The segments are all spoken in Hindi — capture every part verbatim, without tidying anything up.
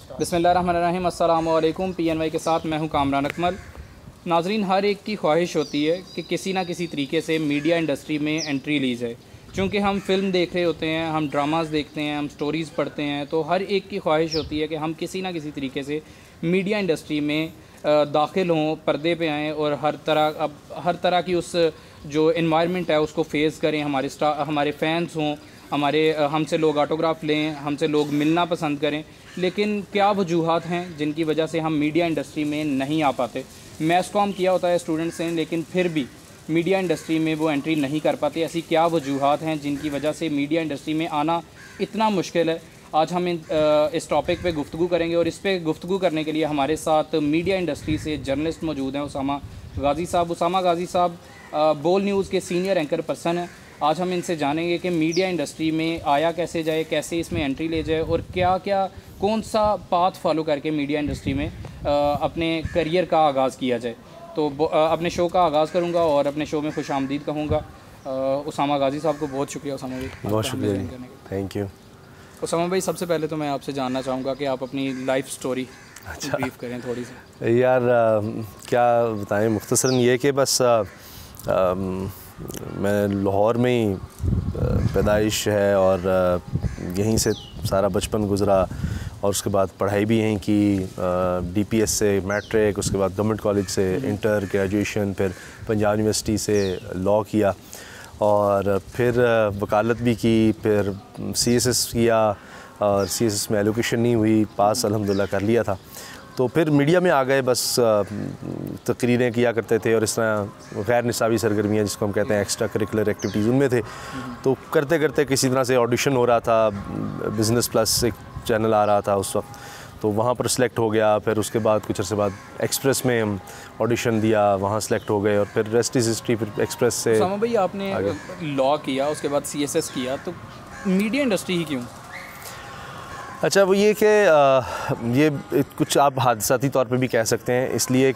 बिस्मिल्लाहिर्रहमानिर्रहीम, अस्सलामु अलैकुम। पी एन वाई के साथ मैं हूं कामरान अकमल। नाजरीन, हर एक की ख्वाहिश होती है कि किसी ना किसी तरीके से मीडिया इंडस्ट्री में एंट्री ली जाए। चूँकि हम फ़िल्म देख रहे होते हैं, हम ड्रामास देखते हैं, हम स्टोरीज़ पढ़ते हैं, तो हर एक की ख्वाहिश होती है कि हम किसी ना किसी तरीके से मीडिया इंडस्ट्री में दाखिल हों, पर्दे पे आएँ और हर तरह अब हर तरह की उस जो इन्वायरमेंट है उसको फेस करें। हमारे स्टार हमारे फ़ैन्स हों, हमारे हमसे लोग ऑटोग्राफ लें, हमसे लोग मिलना पसंद करें। लेकिन क्या वजूहात हैं जिनकी वजह से हम मीडिया इंडस्ट्री में नहीं आ पाते? मैस कॉम किया होता है स्टूडेंट्स ने, लेकिन फिर भी मीडिया इंडस्ट्री में वो एंट्री नहीं कर पाते। ऐसी क्या वजूहात हैं जिनकी वजह से मीडिया इंडस्ट्री में आना इतना मुश्किल है? आज हम इन, इस टॉपिक पे गुफ्तगू करेंगे और इस पे गुफ्तगू करने के लिए हमारे साथ मीडिया इंडस्ट्री से जर्नलिस्ट मौजूद हैं, उसामा गाज़ी साहब। उसामा गाज़ी साहब बोल न्यूज़ के सीनियर एंकर पर्सन हैं। आज हम इनसे जानेंगे कि मीडिया इंडस्ट्री में आया कैसे जाए, कैसे इसमें एंट्री ले जाए और क्या क्या कौन सा पाथ फॉलो करके मीडिया इंडस्ट्री में आ, अपने करियर का आगाज़ किया जाए। तो आ, अपने शो का आगाज़ करूँगा और अपने शो में खुश आमदीद कहूँगा। उसामा गाज़ी साहब को बहुत शुक्रिया। उसामा भाई बहुत शुक्रिया, थैंक यू। उसामा भाई, सबसे पहले तो मैं आपसे जानना चाहूँगा कि आप अपनी लाइफ स्टोरी अच्छा ब्रीफ करें थोड़ी सी। यार आ, क्या बताएं, मुख्तसरन ये कि बस आ, आ, मैं लाहौर में ही पैदाइश है और यहीं से सारा बचपन गुज़रा और उसके बाद पढ़ाई भी यहीं की, डीपीएस से मैट्रिक, उसके बाद गवर्नमेंट कॉलेज से इंटर ग्रेजुएशन, फिर पंजाब यूनिवर्सिटी से लॉ किया और फिर वकालत भी की, फिर सीएसएस किया और सीएसएस में एलोकेशन नहीं हुई, पास अल्हम्दुलिल्लाह कर लिया था। तो फिर मीडिया में आ गए, बस तकरीरें किया करते थे और इस तरह गैर निसाबी सरगर्मियाँ जिसको हम कहते हैं एक्स्ट्रा करिकुलर एक्टिविटीज़, उनमें थे। तो करते करते किसी तरह से ऑडिशन हो रहा था, बिज़नेस प्लस एक चैनल आ रहा था उस वक्त, तो वहाँ पर सिलेक्ट हो गया। फिर उसके बाद कुछ अर्से बाद एक्सप्रेस में हम ऑडिशन दिया, वहाँ सिलेक्ट हो गए और फिर रेस्ट इज़ हिस्ट्री। फिर एक्सप्रेस से उसामा भाई, आपने लॉ किया, उसके बाद सीएसएस किया, तो मीडिया इंडस्ट्री ही क्यों? अच्छा, वो ये कि ये कुछ आप हादसाती तौर पे भी कह सकते हैं, इसलिए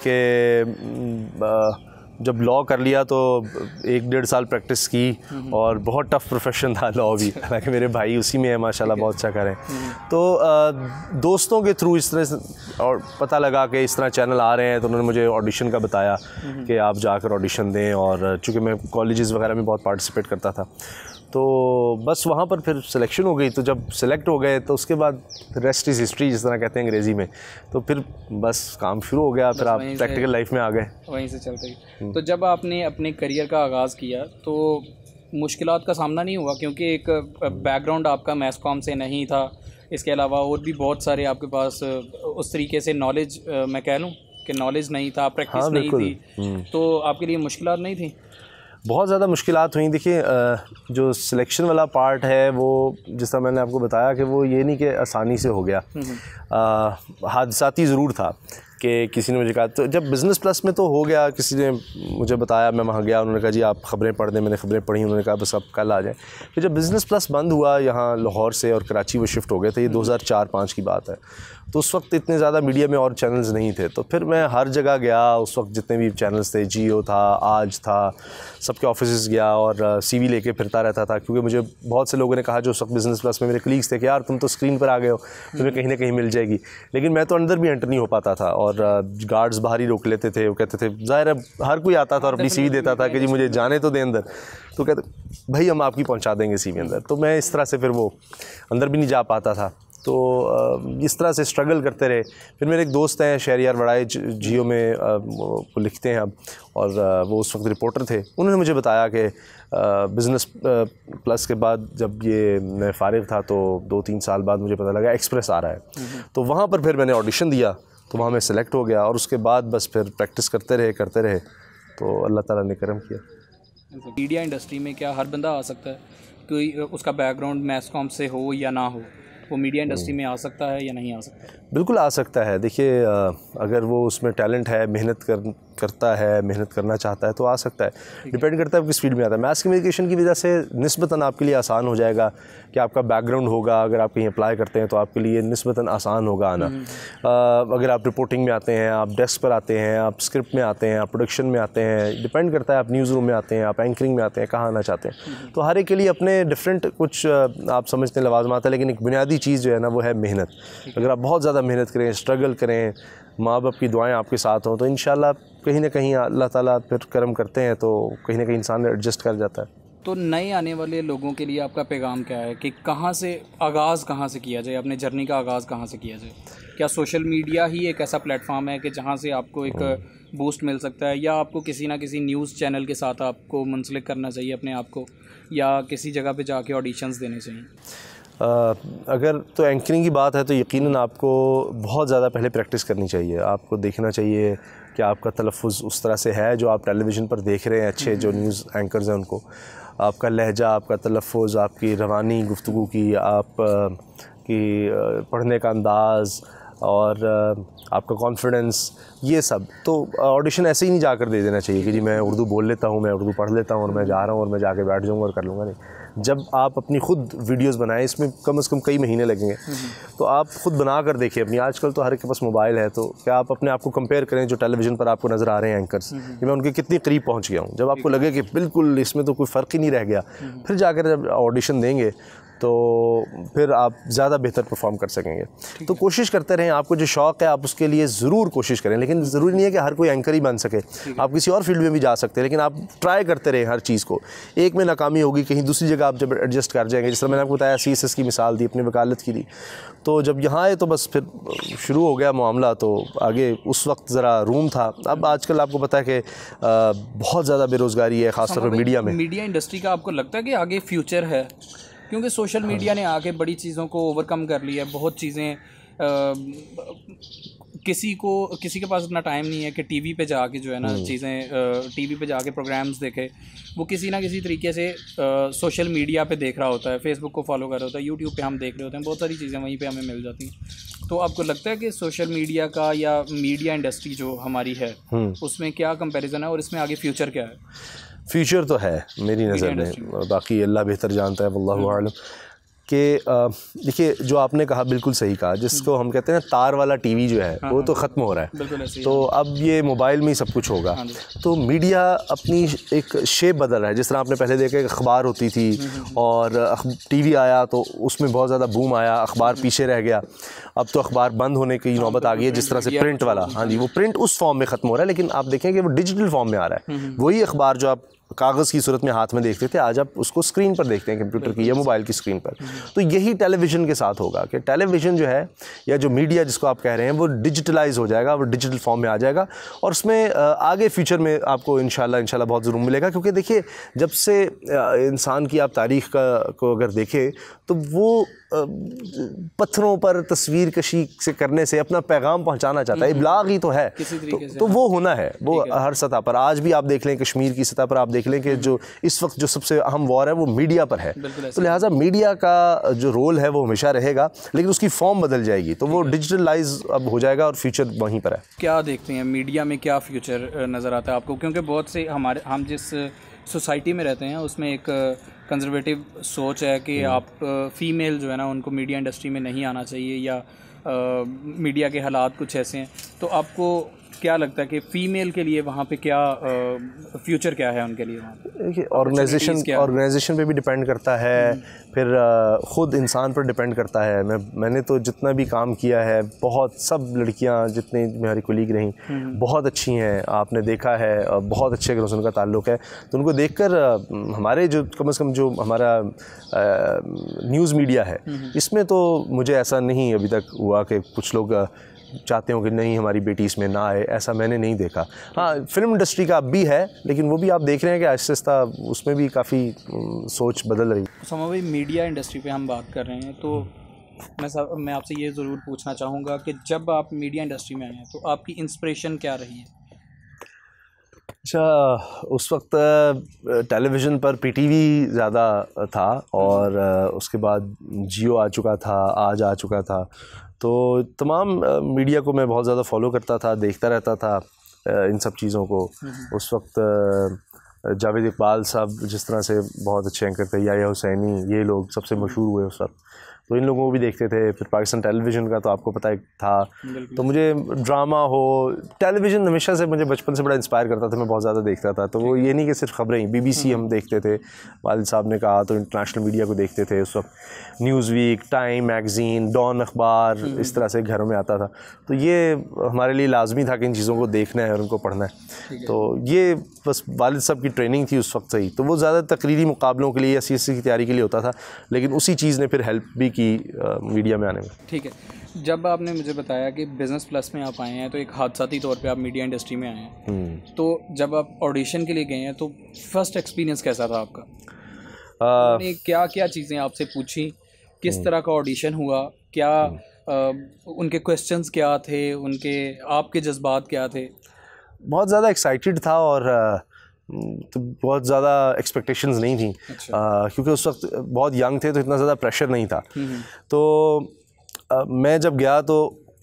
कि जब लॉ कर लिया तो एक डेढ़ साल प्रैक्टिस की और बहुत टफ़ प्रोफेशन था लॉ भी, हालांकि मेरे भाई उसी में है माशाल्लाह, बहुत अच्छा करें। तो दोस्तों के थ्रू इस तरह और पता लगा कि इस तरह चैनल आ रहे हैं, तो उन्होंने मुझे ऑडिशन का बताया कि आप जाकर ऑडिशन दें। और चूँकि मैं कॉलेजेस वगैरह में बहुत पार्टिसिपेट करता था, तो बस वहाँ पर फिर सिलेक्शन हो गई। तो जब सिलेक्ट हो गए तो उसके बाद रेस्ट इज़ हिस्ट्री जिस तरह कहते हैं अंग्रेज़ी में, तो फिर बस काम शुरू हो गया, फिर आप प्रैक्टिकल लाइफ में आ गए, वहीं से चलते ही। तो जब आपने अपने करियर का आगाज़ किया तो मुश्किलात का सामना नहीं हुआ? क्योंकि एक बैकग्राउंड आपका मैस कॉम से नहीं था, इसके अलावा और भी बहुत सारे आपके पास उस तरीके से नॉलेज, मैं कह लूँ कि नॉलेज नहीं था, प्रैक्टिस हाँ, नहीं थी, तो आपके लिए मुश्किलात नहीं थी? बहुत ज़्यादा मुश्किलात हुई। देखिए, जो सिलेक्शन वाला पार्ट है वो जिस तरह मैंने आपको बताया कि वो ये नहीं कि आसानी से हो गया, हादसाती ज़रूर था कि किसी ने मुझे कहा। तो जब बिज़नेस प्लस में तो हो गया, किसी ने मुझे बताया, मैं वहाँ गया, उन्होंने कहा जी आप ख़बरें पढ़ दें, मैंने ख़बरें पढ़ी, उन्होंने कहा बस आप कल आ जाएँ। फिर जब बिज़नेस प्लस बंद हुआ, यहाँ लाहौर से और कराची वो शिफ्ट हो गए थे, ये दो हज़ार चार पाँच की बात है, तो उस वक्त इतने ज़्यादा मीडिया में और चैनल्स नहीं थे। तो फिर मैं हर जगह गया, उस वक्त जितने भी चैनल्स थे, जियो था, आज था, सबके ऑफिस गया और सीवी लेके फिरता रहता था। क्योंकि मुझे बहुत से लोगों ने कहा जो उस वक्त बिज़नेस प्लस में मेरे कलीग्स थे कि यार तुम तो स्क्रीन पर आ गए हो, तुम्हें कहीं ना कहीं मिल जाएगी। लेकिन मैं तो अंदर भी एंटर नहीं हो पाता था और गार्ड्स बाहर ही रोक लेते थे। वो कहते थे, ज़ाहिर है हर कोई आता था और अपनी सीवी देता था कि जी मुझे जाने तो दे अंदर, तो कहते भाई हम आपकी पहुँचा देंगे सीवी अंदर। तो मैं इस तरह से फिर वो अंदर भी नहीं जा पाता था। तो इस तरह से स्ट्रगल करते रहे। फिर मेरे एक दोस्त हैं शहरियार वड़ाई, जियो में वो लिखते हैं अब, और वो उस वक्त रिपोर्टर थे। उन्होंने मुझे बताया कि बिज़नेस प्लस के बाद जब ये मैं फ़ारिग था तो दो तीन साल बाद मुझे पता लगा एक्सप्रेस आ रहा है। तो वहाँ पर फिर मैंने ऑडिशन दिया, तो वहाँ मैं सेलेक्ट हो गया और उसके बाद बस फिर प्रैक्टिस करते रहे करते रहे तो अल्लाह ताला ने करम किया। मीडिया इंडस्ट्री में क्या हर बंदा आ सकता है? कोई उसका बैकग्राउंड मैस कॉम से हो या ना हो, वो मीडिया इंडस्ट्री में आ सकता है या नहीं आ सकता? बिल्कुल आ सकता है। देखिए, अगर वो उसमें टैलेंट है, मेहनत कर करता है, मेहनत करना चाहता है तो आ सकता है। डिपेंड करता है किस फील्ड में आता है। मास कम्युनिकेशन की वजह से निस्बतन आपके लिए आसान हो जाएगा कि आपका बैकग्राउंड होगा, अगर आप कहीं अप्लाई करते हैं तो आपके लिए निस्बतन आसान होगा आना। आ, अगर आप रिपोर्टिंग में आते हैं, आप डेस्क पर आते हैं, आप स्क्रिप्ट में आते हैं, आप प्रोडक्शन में आते हैं, डिपेंड करता है आप न्यूज़ रूम में आते हैं, आप एंकरिंग में आते हैं, कहाँ आना चाहते हैं। तो हर एक के लिए अपने डिफरेंट कुछ आप समझते हैं लवाज़मात है, लेकिन एक बुनियादी चीज़ जो है ना वो है मेहनत। अगर आप बहुत ज़्यादा मेहनत करें, स्ट्रगल करें, माँ बाप की दुआएं आपके साथ हों तो इंशाल्लाह कहीं ना कहीं अल्लाह ताला फिर करम करते हैं तो कहीं ना कहीं इंसान एडजस्ट कर जाता है। तो नए आने वाले लोगों के लिए आपका पैगाम क्या है कि कहाँ से आगाज़ कहाँ से किया जाए, अपने जर्नी का आगाज़ कहाँ से किया जाए? क्या सोशल मीडिया ही एक ऐसा प्लेटफॉर्म है कि जहाँ से आपको एक बूस्ट मिल सकता है, या आपको किसी ना किसी न्यूज़ चैनल के साथ आपको मुंसलिक करना चाहिए अपने आप को, या किसी जगह पे जाके ऑडिशंस देने चाहिए? आ, अगर तो एंकरिंग की बात है तो यकीनन आपको बहुत ज़्यादा पहले प्रैक्टिस करनी चाहिए। आपको देखना चाहिए कि आपका तलफ़ुज़ उस तरह से है जो आप टेलीविज़न पर देख रहे हैं, अच्छे जो न्यूज़ एंकर्स हैं उनको, आपका लहजा, आपका तलफ़ुज़, आपकी रवानी गुफ्तगू की, आप की पढ़ने का अंदाज़ और आपका कॉन्फिडेंस, ये सब। तो ऑडिशन ऐसे ही नहीं जाकर दे देना चाहिए कि जी मैं उर्दू बोल लेता हूँ, मैं उर्दू पढ़ लेता हूँ और मैं जा रहा हूँ और मैं जाके बैठ जाऊँगा और कर लूँगा। नहीं, जब आप अपनी खुद वीडियोस बनाएं, इसमें कम से कम कई महीने लगेंगे, तो आप खुद बना कर देखिए अपनी। आजकल तो हर एक के पास मोबाइल है, तो क्या आप अपने आप को कंपेयर करें जो टेलीविज़न पर आपको नज़र आ रहे हैं एंकर्स, कि मैं उनके कितनी करीब पहुँच गया हूँ। जब आपको लगे कि बिल्कुल इसमें तो कोई फ़र्क ही नहीं रह गया, फिर जाकर जब ऑडिशन देंगे तो फिर आप ज़्यादा बेहतर परफॉर्म कर सकेंगे। तो कोशिश करते रहें, आपको जो शौक़ है आप उसके लिए ज़रूर कोशिश करें, लेकिन ज़रूरी नहीं है कि हर कोई एंकर ही बन सके। आप किसी और फील्ड में भी जा सकते हैं, लेकिन आप ट्राई करते रहें हर चीज़ को। एक में नाकामी होगी, कहीं दूसरी जगह आप जब एडजस्ट कर जाएंगे, जिस तरह मैंने आपको बताया सी एस एस की मिसाल दी, अपनी वकालत की दी, तो जब यहाँ आए तो बस फिर शुरू हो गया मामला। तो आगे उस वक्त ज़रा रूम था, अब आजकल आपको पता है कि बहुत ज़्यादा बेरोज़गारी है, ख़ासतौर पर मीडिया में। मीडिया इंडस्ट्री का आपको लगता है कि आगे फ्यूचर है? क्योंकि सोशल मीडिया ने आके बड़ी चीज़ों को ओवरकम कर लिया है। बहुत चीज़ें किसी को किसी के पास इतना टाइम नहीं है कि टीवी पे जाके जो है ना चीज़ें टीवी पे जाके प्रोग्राम्स देखे। वो किसी ना किसी तरीके से सोशल मीडिया पे देख रहा होता है, फेसबुक को फॉलो कर रहा होता है, यूट्यूब पे हम देख रहे होते हैं, बहुत सारी चीज़ें वहीं पे हमें मिल जाती हैं। तो आपको लगता है कि सोशल मीडिया का या मीडिया इंडस्ट्री जो हमारी है उसमें क्या कंपैरिजन है और इसमें आगे फ्यूचर क्या है? फ्यूचर तो है मेरी नज़र में, बाकी अल्लाह बेहतर जानता है, वल्लाहु आलम। कि देखिए जो आपने कहा बिल्कुल सही कहा, जिसको हम कहते हैं तार वाला टीवी जो है वो तो ख़त्म हो रहा है, तो अब ये मोबाइल में ही सब कुछ होगा। तो मीडिया अपनी एक शेप बदल रहा है। जिस तरह आपने पहले देखा अखबार होती थी और टीवी आया तो उसमें बहुत ज़्यादा बूम आया, अखबार पीछे रह गया। अब तो अखबार बंद होने की नौबत आ गई है, जिस तरह से प्रिंट वाला, हाँ जी, वो प्रिंट उस फॉर्म में ख़त्म हो रहा है, लेकिन आप देखें कि वो डिजिटल फॉर्म में आ रहा है। वही अखबार जो आप कागज़ की सूरत में हाथ में देखते थे, आज आप उसको स्क्रीन पर देखते हैं, कंप्यूटर की या मोबाइल की स्क्रीन पर। तो यही टेलीविज़न के साथ होगा कि टेलीविज़न जो है या जो मीडिया जिसको आप कह रहे हैं वो डिजिटलाइज हो जाएगा, वो डिजिटल फॉर्म में आ जाएगा। और उसमें आगे फ्यूचर में आपको इंशाल्लाह इंशाल्लाह बहुत ज़रूर मिलेगा, क्योंकि देखिए जब से इंसान की आप तारीख़ का को अगर देखें तो वो पत्थरों पर तस्वीर कशी से करने से अपना पैगाम पहुंचाना चाहता है, इब्लाग ही तो है, तो, तो वो होना है वो हर सतह पर। आज भी आप देख लें कश्मीर की सतह पर, आप देख लें कि जो इस वक्त जो सबसे अहम वॉर है वो मीडिया पर है। तो लिहाजा मीडिया का जो रोल है वो हमेशा रहेगा, लेकिन उसकी फॉर्म बदल जाएगी, तो वो डिजिटलाइज अब हो जाएगा और फ्यूचर वहीं पर है। क्या देखते हैं मीडिया में, क्या फ्यूचर नज़र आता है आपको? क्योंकि बहुत से हमारे हम जिस सोसाइटी में रहते हैं उसमें एक कंजर्वेटिव सोच है कि आप फ़ीमेल जो है ना उनको मीडिया इंडस्ट्री में नहीं आना चाहिए, या आ, मीडिया के हालात कुछ ऐसे हैं। तो आपको क्या लगता है कि फ़ीमेल के लिए वहाँ पे क्या फ्यूचर क्या है उनके लिए? देखिए ऑर्गेनाइजेशन ऑर्गेनाइजेशन पे भी डिपेंड करता है, फिर ख़ुद इंसान पर डिपेंड करता है। मैं मैंने तो जितना भी काम किया है, बहुत सब लड़कियाँ जितनी मेरी कोलीग रहीं बहुत अच्छी हैं, आपने देखा है, बहुत अच्छे अगर उनका ताल्लुक़ है तो उनको देखकर हमारे जो कम से कम जो हमारा न्यूज़ मीडिया है इसमें तो मुझे ऐसा नहीं अभी तक हुआ कि कुछ लोग चाहते हो कि नहीं हमारी बेटी इसमें ना आए, ऐसा मैंने नहीं देखा। हाँ, फिल्म इंडस्ट्री का अब भी है, लेकिन वो भी आप देख रहे हैं कि आहिस्ता आहिस्ता उसमें भी काफ़ी सोच बदल रही है। समा भाई, मीडिया इंडस्ट्री पे हम बात कर रहे हैं, तो मैं सब मैं आपसे ये ज़रूर पूछना चाहूँगा कि जब आप मीडिया इंडस्ट्री में आए हैं तो आपकी इंस्पिरेशन क्या रही है? अच्छा, उस वक्त टेलीविज़न पर पीटीवी ज़्यादा था और उसके बाद जियो आ चुका था, आज आ चुका था, तो तमाम मीडिया को मैं बहुत ज़्यादा फॉलो करता था, देखता रहता था। इन सब चीज़ों को। उस वक्त जावेद इकबाल साहब जिस तरह से बहुत अच्छे एंकर थे, याया हुसैनी, ये लोग सबसे मशहूर हुए उस वक्त, तो इन लोगों को भी देखते थे। फिर पाकिस्तान टेलीविज़न का तो आपको पता है था, तो मुझे ड्रामा हो, टेलीविज़न हमेशा से मुझे बचपन से बड़ा इंस्पायर करता था, मैं बहुत ज़्यादा देखता था। तो वो ये नहीं कि सिर्फ खबरें ही, बीबीसी हम देखते थे, वालिद साहब ने कहा तो इंटरनेशनल मीडिया को देखते थे उस वक्त, news week, time magazine, Dawn अखबार, इस तरह से घरों में आता था। तो ये हमारे लिए लाजमी था कि इन चीज़ों को देखना है और उनको पढ़ना है। तो ये बस वालिद साहब की ट्रेनिंग थी उस वक्त से ही। तो वो ज़्यादा तकरीरी मुकाबलों के लिए या सी एस सी की तैयारी के लिए होता था, लेकिन उसी चीज़ ने फिर हेल्प भी की मीडिया में आने में। ठीक है, जब आपने मुझे बताया कि बिज़नेस प्लस में आप आए हैं तो एक हादसाती तौर पे आप मीडिया इंडस्ट्री में आए हैं, तो जब आप ऑडिशन के लिए गए हैं तो फर्स्ट एक्सपीरियंस कैसा था आपका? आपने क्या क्या चीज़ें आपसे पूछी, किस तरह का ऑडिशन हुआ, क्या आ, उनके क्वेश्चंस क्या थे, उनके आपके जज्बात क्या थे? बहुत ज़्यादा एक्साइटेड था और तो बहुत ज़्यादा एक्सपेक्टेशंस नहीं थी। अच्छा। आ, क्योंकि उस वक्त बहुत यंग थे तो इतना ज़्यादा प्रेशर नहीं था। तो आ, मैं जब गया तो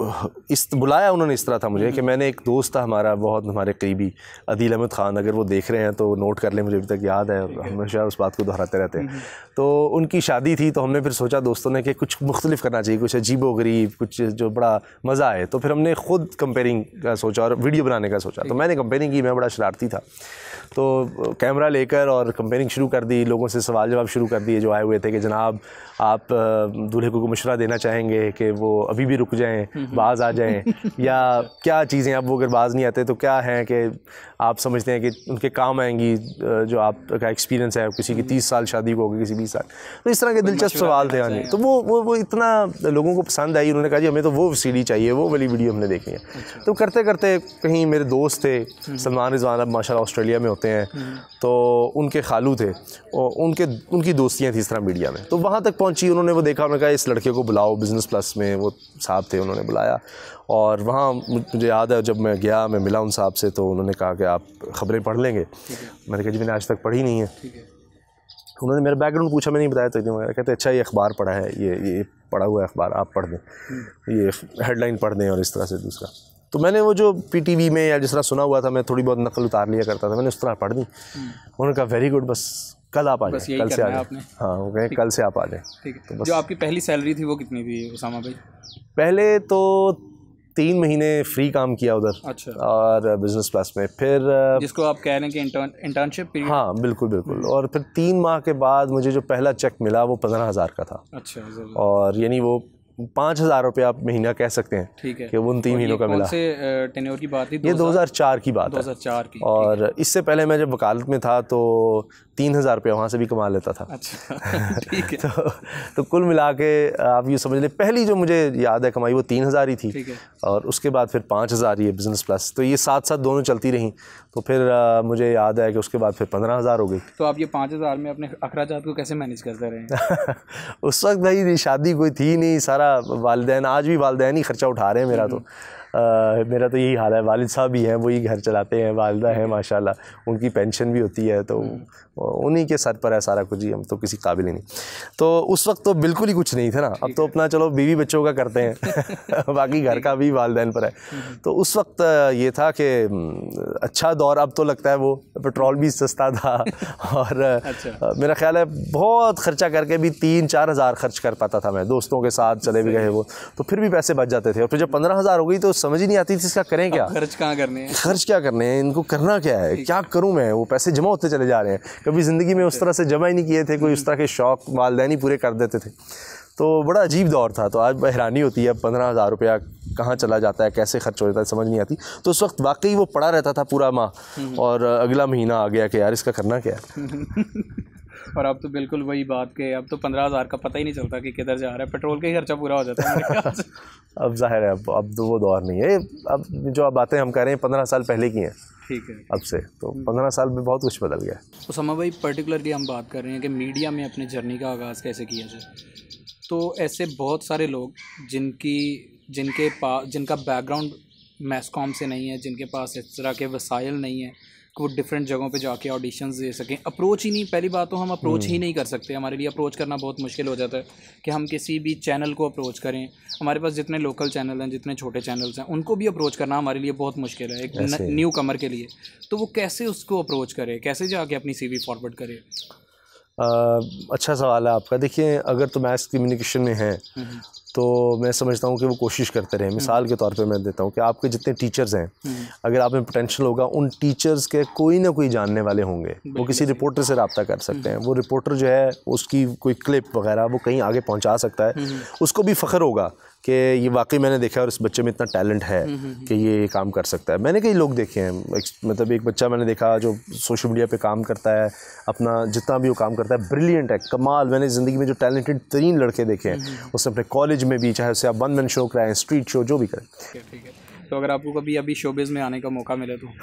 इस बुलाया उन्होंने इस तरह था मुझे कि मैंने एक दोस्त था हमारा बहुत हमारे करीबी, अदील अहमद ख़ान, अगर वो देख रहे हैं तो नोट कर लें, मुझे अभी तक याद है और हमेशा उस बात को दोहराते रहते हैं। तो उनकी शादी थी, तो हमने फिर सोचा दोस्तों ने कि कुछ मुख्तलिफ करना चाहिए, कुछ अजीबो-गरीब, कुछ जो बड़ा मज़ा आए। तो फिर हमने ख़ुद कंपेयरिंग का सोचा और वीडियो बनाने का सोचा। तो मैंने कंपेयरिंग की, मैं बड़ा शरारती था, तो कैमरा लेकर और कंपेयरिंग शुरू कर दी, लोगों से सवाल जवाब शुरू कर दिए जो आए हुए थे कि जनाब आप दूल्हे को मशवरा देना चाहेंगे कि वो अभी भी रुक जाएं, बाज आ जाएं, या क्या चीज़ें, अब वो अगर बाज नहीं आते तो क्या हैं कि आप समझते हैं कि उनके काम आएंगी, जो आपका एक्सपीरियंस है, किसी की तीस साल शादी को होगी, किसी बीस साल, तो इस तरह के दिलचस्प सवाल थे आने। तो वो वो वो इतना लोगों को पसंद आई, उन्होंने कहा जी हमें तो वो सीडी चाहिए, वो वाली वीडियो हमने देखनी है। अच्छा। तो करते करते कहीं मेरे दोस्त थे सलमान रिजवान, अब माशाल्लाह ऑस्ट्रेलिया में होते हैं, तो उनके खालू थे और उनके उनकी दोस्तियाँ थी इस तरह मीडिया में, तो वहाँ तक पहुँची। उन्होंने वो देखा, उन्होंने कहा इस लड़के को बुलाओ, बिज़नेस प्लस में वो साहब थे, उन्होंने बुलाया और वहाँ मुझे याद है जब मैं गया, मैं मिला उन साहब से, तो उन्होंने कहा कि आप ख़बरें पढ़ लेंगे। मैंने कहा जी मैंने आज तक पढ़ी नहीं है। उन्होंने मेरा बैकग्राउंड पूछा, मैं नहीं बताया तो कहते अच्छा ये अखबार पढ़ा है, ये ये पढ़ा हुआ है अखबार, आप पढ़ दें, ये हेडलाइन पढ़ दें और इस तरह से दूसरा। तो मैंने वो जो पीटीवी में या जिस तरह सुना हुआ था, मैं थोड़ी बहुत नकल उतार लिया करता था, मैंने उस तरह पढ़ दी। उन्होंने कहा वेरी गुड, बस कल आप आ जाए, कल से आ जाए। हाँ, वो कहें कल से आप आ जाए। ठीक है। तो जो आपकी पहली सैलरी थी वो कितनी थी उसामा भाई? पहले तो तीन महीने फ्री काम किया उधर। अच्छा। और बिज़नेस प्लस में, फिर जिसको आप कह रहे हैं कि इंटर्न इंटर्नशिप पीरियड। हाँ बिल्कुल बिल्कुल। और फिर तीन माह के बाद मुझे जो पहला चेक मिला वो पंद्रह हज़ार का था। अच्छा। और यानी वो पाँच हज़ार रुपये आप महीना कह सकते हैं। ठीक है। कि वो उन तीन महीनों का मिला। कौन से टेन्योर की बात थी? ये दो हज़ार चार की बात है। दो हज़ार चार की। और इससे पहले मैं जब वकालत में था तो तीन हज़ार रुपये वहाँ से भी कमा लेता था। अच्छा। ठीक है। तो, तो कुल मिला के आप ये समझ लें, पहली जो मुझे याद है कमाई वो तीन हज़ार ही थी। ठीक है। और उसके बाद फिर पाँच हज़ार ये बिज़नेस प्लस, तो ये साथ साथ दोनों चलती रहीं। तो फिर आ, मुझे याद है कि उसके बाद फिर पंद्रह हज़ार हो गई। तो आप ये पाँच हज़ार में अपने अखराजात को कैसे मैनेज करते रहे? उस वक्त भाई शादी कोई थी नहीं, सारा वालिदैन, आज भी वालिदैन ही ख़र्चा उठा रहे हैं मेरा। तो आ, मेरा तो यही हाल है, वालिद साहब भी हैं, वही घर चलाते हैं, वालिदा हैं माशाल्लाह, उनकी पेंशन भी होती है, तो उन्हीं के सर पर है सारा कुछ ही, हम तो किसी काबिल ही नहीं। तो उस वक्त तो बिल्कुल ही कुछ नहीं था ना, अब तो अपना चलो बीवी बच्चों का करते हैं बाकी घर का भी वालिदैन पर है। तो उस वक्त ये था कि अच्छा दौर, अब तो लगता है वो पेट्रोल भी सस्ता था और अच्छा। मेरा ख्याल है बहुत ख़र्चा करके भी तीन चार हज़ार खर्च कर पाता था मैं, दोस्तों के साथ चले भी गए वो, तो फिर भी पैसे बच जाते थे। और फिर जब पंद्रह हज़ार हो गई तो समझ ही नहीं आती थी इसका करें क्या, खर्च कहाँ करने हैं, खर्च क्या करने हैं, इनको करना क्या है, क्या करूँ मैं। वो पैसे जमा होते चले जा रहे हैं, कभी ज़िंदगी में उस तरह से जमा ही नहीं किए थे, कोई उस तरह के शौक़ वालिदैन ही पूरे कर देते थे। तो बड़ा अजीब दौर था। तो आज हैरानी होती है पंद्रह हज़ार रुपया कहाँ चला जाता है, कैसे खर्च हो जाता है, समझ नहीं आती। तो उस वक्त वाकई वो पड़ा रहता था पूरा माह, और अगला महीना आ गया कि यार इसका करना क्या है। और अब तो बिल्कुल वही बात के, अब तो पंद्रह हज़ार का पता ही नहीं चलता कि किधर जा रहा है, पेट्रोल का ही खर्चा पूरा हो जाता है। अब जाहिर है अब अब तो वो दौर नहीं है। अब जो आप बातें हम कह रहे हैं पंद्रह साल पहले की हैं। ठीक है। अब से तो पंद्रह साल में बहुत कुछ बदल गया है। उसामा भाई पर्टिकुलरली हम बात कर रहे हैं कि मीडिया में अपनी जर्नी का आगाज़ कैसे किया जाए। तो ऐसे बहुत सारे लोग जिनकी जिनके पास जिनका बैकग्राउंड मैस कॉम से नहीं है, जिनके पास इस तरह के वसाइल नहीं है, वो डिफरेंट जगहों पे जाके ऑडिशंस दे सकें। अप्रोच ही नहीं, पहली बात तो हम अप्रोच ही नहीं कर सकते, हमारे लिए अप्रोच करना बहुत मुश्किल हो जाता है कि हम किसी भी चैनल को अप्रोच करें। हमारे पास जितने लोकल चैनल हैं, जितने छोटे चैनल्स हैं, उनको भी अप्रोच करना हमारे लिए बहुत मुश्किल है एक न्यू कमर के लिए। तो वो कैसे उसको अप्रोच करे, कैसे जाके अपनी सीवी फॉरवर्ड करे? uh, अच्छा सवाल है आपका। देखिए, अगर तो मैथ कम्युनिकेशन में है तो मैं समझता हूँ कि वो कोशिश करते रहें। मिसाल के तौर पे मैं देता हूँ कि आपके जितने टीचर्स हैं, अगर आप में पोटेंशियल होगा, उन टीचर्स के कोई ना कोई जानने वाले होंगे, वो किसी रिपोर्टर से रब्ता कर सकते हैं। वो रिपोर्टर जो है उसकी कोई क्लिप वगैरह वो कहीं आगे पहुँचा सकता है, उसको भी फ़ख्र होगा कि ये वाकई मैंने देखा और इस बच्चे में इतना टैलेंट है कि ये काम कर सकता है। मैंने कई लोग देखे हैं, मतलब एक बच्चा मैंने देखा जो सोशल मीडिया पे काम करता है, अपना जितना भी वो काम करता है ब्रिलियंट है, कमाल। मैंने ज़िंदगी में जो टैलेंटेड तरीन लड़के देखे हैं, उसने अपने कॉलेज में भी, चाहे उससे आप वन मैन शो कराएं, स्ट्रीट शो, जो भी करें। ठीक है। तो अगर आपको कभी अभी शोबिज़ में आने का मौका मिले तो?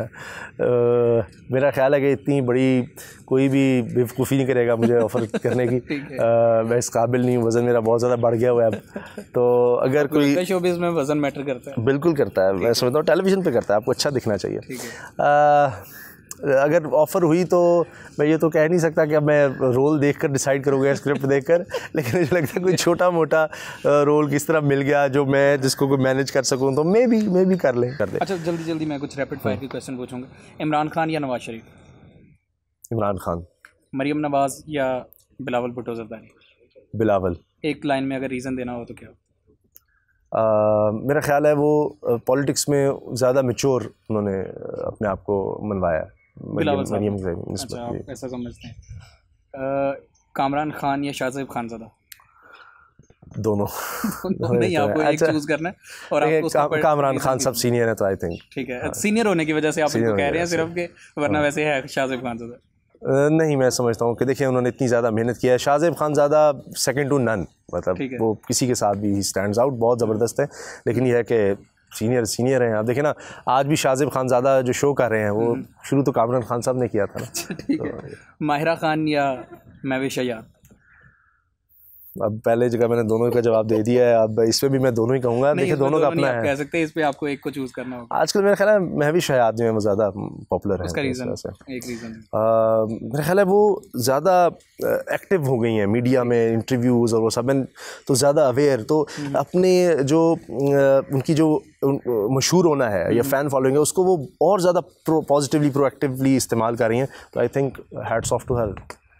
uh, मेरा ख्याल है कि इतनी बड़ी कोई भी बेवकूफ़ी नहीं करेगा मुझे ऑफ़र करने की। uh, मैं इस काबिल नहीं हूँ, वज़न मेरा बहुत ज़्यादा बढ़ गया हुआ है अब। तो अगर कोई शोबिज़ में वज़न मैटर करता है? बिल्कुल करता है, मैं समझता हूँ टेलीविज़न पे करता है, आपको अच्छा दिखना चाहिए। uh, अगर ऑफ़र हुई तो मैं ये तो कह नहीं सकता कि अब मैं रोल देखकर डिसाइड करूँगा, स्क्रिप्ट देखकर, लेकिन मुझे लगता है कोई छोटा मोटा रोल किस तरह मिल गया जो मैं जिसको कोई मैनेज कर सकूँ तो मे भी मे भी कर ले कर दे। अच्छा, जल्दी जल्दी मैं कुछ रैपिड फायर के क्वेश्चन पूछूंगा। इमरान खान या नवाज शरीफ? इमरान खान। मरियम नवाज या बिलावल भुट्टो ज़रदारी? बिलावल। एक लाइन में अगर रीज़न देना हो तो क्या? Uh, मेरा ख्याल है वो पॉलिटिक्स में ज़्यादा मैच्योर उन्होंने अपने आप को मनवाया। बिलावल साहब। अच्छा, आप ऐसा समझते हैं। कामरान खान या शाहज़ेब खानज़ादा? दोनों। नहीं, आपको एक चूज़ करना है और आपको का, कामरान खान सब सीनियर है तो आई थिंक ठीक है। सीनियर होने की वजह से आप इनको कह रहे हैं सिर्फ के, वरना वैसे है शाहज़ेब खानज़ादा? नहीं, मैं समझता हूँ कि देखिए उन्होंने इतनी ज़्यादा मेहनत किया है। Shahzeb Khanzada second to none, मतलब वो किसी के साथ भी ही स्टैंड्स आउट, बहुत ज़बरदस्त है। लेकिन यह है कि सीनियर सीनियर हैं। आप देखें ना, आज भी शाहज़ेब खानज़ादा जो शो कर रहे हैं वो शुरू तो कामरान खान साहब ने किया था ना। ठीक है। माहिरा खान या महविश हयात? अब पहले जगह मैंने दोनों का जवाब दे दिया है, अब इस पे भी मैं दोनों ही कहूँगा। देखिए दोनों का अपना है, कह सकते हैं, इस पे आपको एक को चूज़ करना होगा। आजकल मेरा ख्याल है महविश हयात जो है वो ज़्यादा पॉपुलर है। उसका रीज़न एक रीज़न मेरा ख्याल है वो ज़्यादा एक्टिव हो गई हैं मीडिया में, इंटरव्यूज़ और वो सब, तो ज़्यादा अवेयर, तो अपने जो उनकी जो मशहूर होना है या फ़ैन फॉलोइंग है उसको वो और ज़्यादा पॉजिटिवली प्रोएक्टिवली इस्तेमाल कर रही हैं। तो I think hats off to her.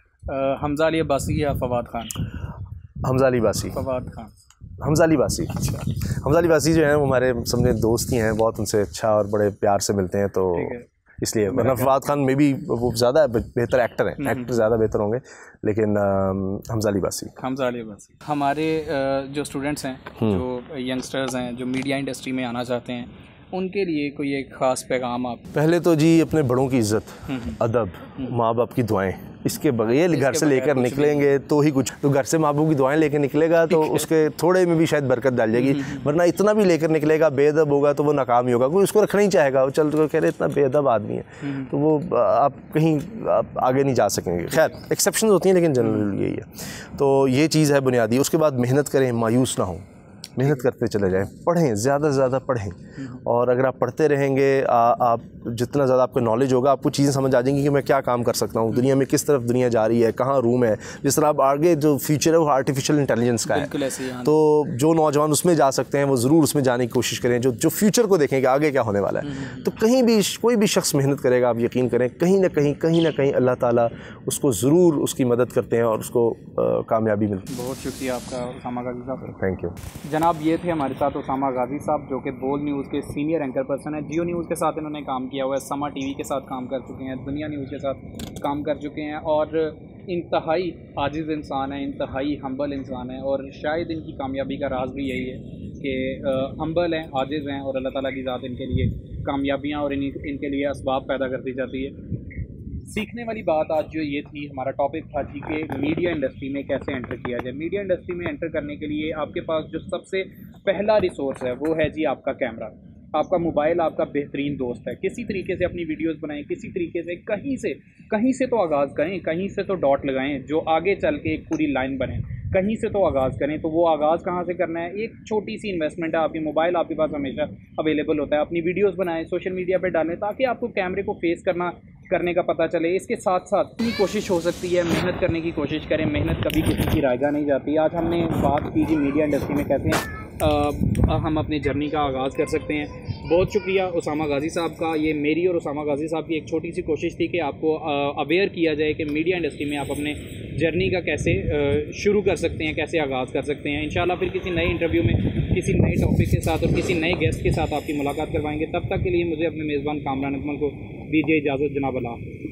Hamza Ali Abbasi या फवाद खान? हमज़ा अली अब्बासी। फवाद खान। हमज़ा अली अब्बासी। अच्छा। हमज़ा अली अब्बासी जो है वो हमारे समझे दोस्त ही हैं, बहुत उनसे अच्छा और बड़े प्यार से मिलते हैं, तो इसलिए। वरना फवाद खान में भी वो ज़्यादा बेहतर एक्टर हैं, एक्टर ज़्यादा बेहतर होंगे, लेकिन हमज़ा अली अब्बासी। हमज़ा अली अब्बासी। हमारे जो स्टूडेंट्स हैं, जो यंगस्टर्स हैं, जो मीडिया इंडस्ट्री में आना चाहते हैं, उनके लिए कोई एक ख़ास पैगाम आप? पहले तो जी अपने बड़ों की इज़्ज़त, अदब, माँ बाप की दुआएं, इसके बगैर घर से लेकर निकलेंगे तो ही कुछ, तो घर से माँ बाप की दुआएं लेकर निकलेगा तो उसके थोड़े में भी शायद बरकत डाल जाएगी, वरना इतना भी लेकर निकलेगा बेअदब होगा तो वो नाकाम ही होगा। कोई उसको रखना ही चाहेगा, वो चल तो कह रहे इतना बेअदब आदमी है, तो वो आप कहीं आप आगे नहीं जा सकेंगे। खैर एक्सेप्शन होती हैं लेकिन जनरल यही है। तो ये चीज़ है बुनियादी। उसके बाद मेहनत करें, मायूस ना हो, मेहनत करते चले जाएं, पढ़ें, ज़्यादा से ज़्यादा पढ़ें, और अगर आप पढ़ते रहेंगे, आ, आप जितना ज़्यादा आपको नॉलेज होगा, आपको चीज़ें समझ आ जाएंगी कि मैं क्या काम कर सकता हूँ, दुनिया में किस तरफ दुनिया जा रही है, कहाँ रूम है। जिस तरह आप आगे जो फ्यूचर है वो आर्टिफिशियल इंटेलिजेंस का है, तो जो नौजवान उसमें जा सकते हैं वो ज़रूर उसमें जाने की कोशिश करें, जो जो फ्यूचर को देखें कि आगे क्या होने वाला है। तो कहीं भी कोई भी शख्स मेहनत करेगा, आप यकीन करें कहीं ना कहीं कहीं ना कहीं अल्लाह ताला उसको ज़रूर उसकी मदद करते हैं और उसको कामयाबी मिलती है। बहुत शुक्रिया आपका उसामा गाजी साहब। थैंक यू जनाब। ये थे हमारे साथ उसामा गाजी साहब, जो कि बोल न्यूज़ के सीनियर एंकर पर्सन है। जियो न्यूज़ के साथ इन्होंने काम किया हुआ है, समा टीवी के साथ काम कर चुके हैं, दुनिया न्यूज़ के साथ काम कर चुके हैं, और इंतहाई आजिज़ इंसान है, इंतहाई हम्बल इंसान है, और शायद इनकी कामयाबी का राज भी यही है कि हम्बल हैं, आजिज़ हैं, और अल्लाह ताला की ज़ात इनके लिए कामयाबियाँ और इन इनके लिए असबाब पैदा करती जाती है। सीखने वाली बात आज जो ये थी, हमारा टॉपिक था जी कि मीडिया इंडस्ट्री में कैसे एंटर किया जाए। मीडिया इंडस्ट्री में एंटर करने के लिए आपके पास जो सबसे पहला रिसोर्स है वो है जी आपका कैमरा। आपका मोबाइल आपका बेहतरीन दोस्त है। किसी तरीके से अपनी वीडियोस बनाएं, किसी तरीके से कहीं से कहीं से तो आगाज़ करें, कहीं से तो डॉट लगाएं जो आगे चल के एक पूरी लाइन बने। कहीं से तो आगाज़ करें। तो वो आगाज़ कहाँ से करना है? एक छोटी सी इन्वेस्टमेंट है, आपकी मोबाइल आपके पास हमेशा अवेलेबल होता है। अपनी वीडियोस बनाएं, सोशल मीडिया पे डालें, ताकि आपको कैमरे को फेस करना करने का पता चले। इसके साथ साथ इतनी कोशिश हो सकती है, मेहनत करने की कोशिश करें। मेहनत कभी किसी की रायगा नहीं जाती। आज हमने बात की जी मीडिया इंडस्ट्री में कैसे आ, हम अपनी जर्नी का आगाज़ कर सकते हैं। बहुत शुक्रिया उसामा गाज़ी साहब का। ये मेरी और उसामा गाज़ी साहब की एक छोटी सी कोशिश थी कि आपको अवेयर किया जाए कि मीडिया इंडस्ट्री में आप अपने जर्नी का कैसे आ, शुरू कर सकते हैं, कैसे आगाज़ कर सकते हैं। इंशाल्लाह फिर किसी नए इंटरव्यू में किसी नए टॉपिक के साथ और किसी नए गेस्ट के साथ आपकी मुलाकात करवाएंगे। तब तक के लिए मुझे अपने मेज़बान कामरान अकमल को दीजिए इजाज़त। जनाब अल्लाह।